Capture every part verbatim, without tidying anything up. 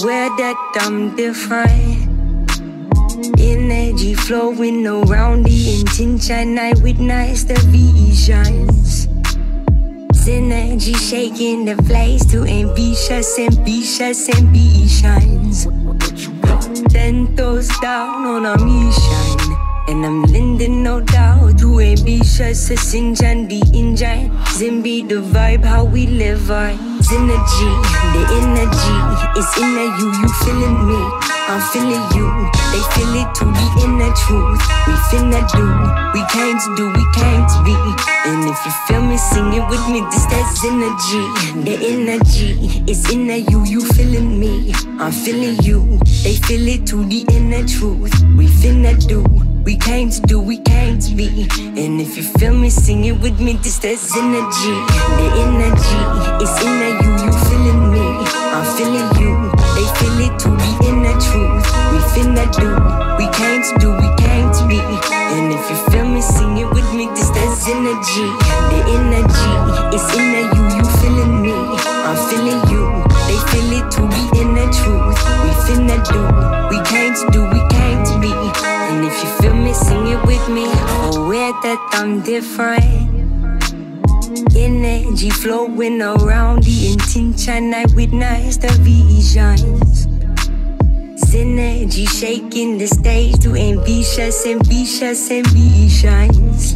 aware that I'm different. Energy flowing around the intention. I witness the visions. Synergy shaking the place to ambitious, ambitious ambitions. Ten toes down on a mission, and I'm lending no doubt to ambitious ascension. The engine, Zimby, the vibe, how we live our synergy. The energy is in the you, you feeling me, I'm feeling you. They feel it to the inner truth. We finna do, we came to do, we came to be. And if you feel me, sing it with me, this that synergy. The energy is in the you, you feeling me, I'm feeling you. They feel it to the inner truth. We finna do, we came to do, we came to be. And if you feel me, sing it with me, this that synergy. The energy is in the you, you feeling me, I'm feeling you. They feel it to the inner truth. We finna do, we came to do, we came to be. And if you feel me, sing it with me, this that synergy. The energy is in the you, you feeling me, I'm feeling you. They feel it to the inner truth. We finna do, we came to do, we came to be. And if you feel me, sing it with me. Aware that I'm different. Energy flowing around the intention. I witness the visions. Synergy shaking the stage to ambitious, ambitious ambitions.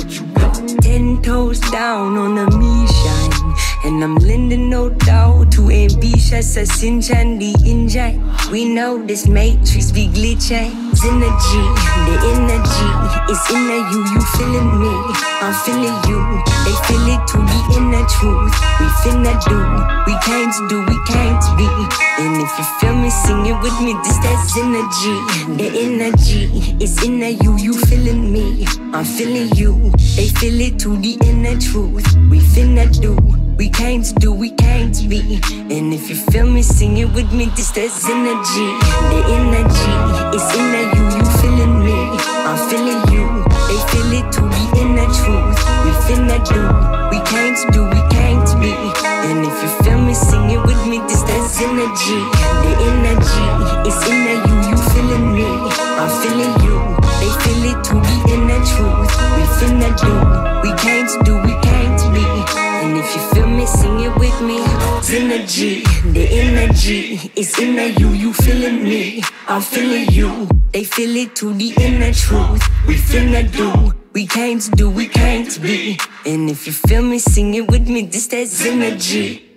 Ten toes down on a mission, and I'm lending no doubt to ambitious ascension. The engine, we know this matrix be glitching. Synergy, the energy is in the you, you feeling me, I'm feeling you. They feel it to the inner truth. We finna do, we came to do, we came to be. And if you feel me, sing it with me, this that synergy. The energy is in the you, you feeling me, I'm feeling you. They feel it to the inner truth. We finna do, we came to do, we came to be. And if you feel me, sing it with me, this that synergy. The energy is in the you, you feeling me, I'm feeling you. They feel it to the inner truth. We finna do, we came to do, we came to be. And if you feel me, sing it with me, this that synergy. The energy is in the you, you feeling me, I'm feeling you. They feel it to the inner truth. We finna do, we came to do, we came to be. And if you feel me, sing it with me. Synergy, the energy is in the you, you feeling me, I'm feeling you. They feel it to the inner truth. We finna do, we came to do, we came to be. And if you feel me, sing it with me, this that synergy.